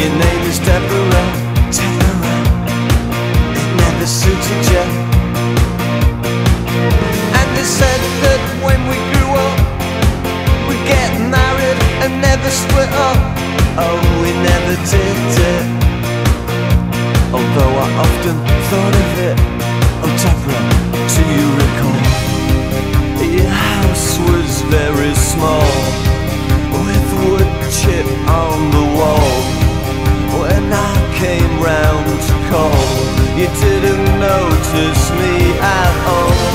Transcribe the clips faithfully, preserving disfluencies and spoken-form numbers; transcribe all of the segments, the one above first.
your name is Deborah, Deborah. It never suited you. And they said that when we grew up we'd get married and never split up. Oh, we never did it, although I often thought of it. Oh Deborah, do you recall? Your house was very small, with wood chip on the wall. When I came round to call, you didn't notice me at all.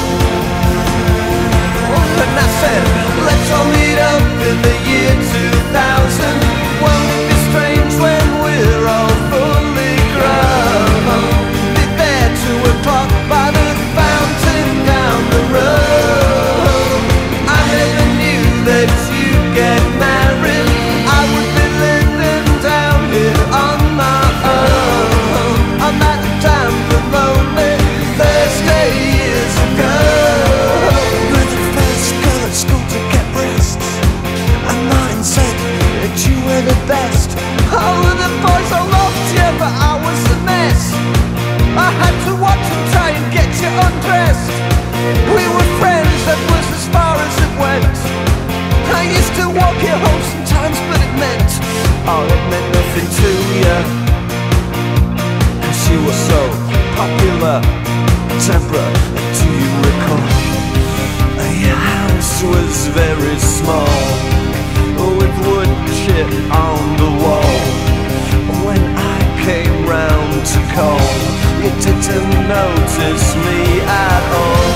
And I said, let's all meet up in the year two thousand. Won't it be strange when we're all fully grown? Be there two o'clock by the fountain down the road. I never knew that you'd get married. I would be living down here on my own, on that damn lonely Thursday years ago. You were the first girl at school to get breasts, and mine said that you were the best. All of the boys all loved you, but I was a mess. I had to watch and try and get you undressed. We were friends, that was as far as it went. I used to walk you home sometimes, but it meant, oh, it meant nothing to you. And she was so popular. Deborah, do you recall? Your house was very small, with wood chip on the wall. When I came round to call, you didn't notice me at all.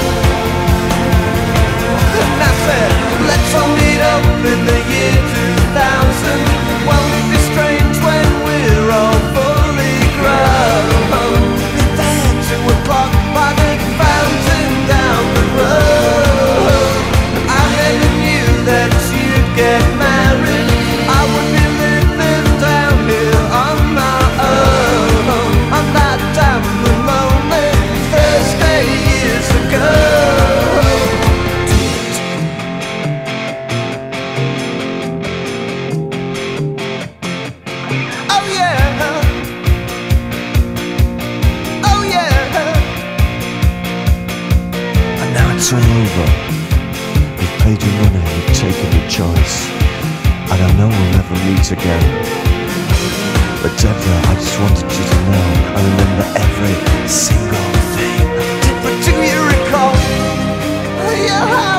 And I said, let's all meet up in the year two thousand. Won't it be strange when we're all fully grown? Be there two o'clock by the fountain down the road. I never knew that you'd get married. I would be living down here on my own, on that damn lonely Thursday years ago. Oh yeah, oh yeah. And now it's all over. We've paid your money, we've taken your choice, and I know we'll never meet again. But Deborah, I just wanted you to know I remember every single thing. But do you recall your house?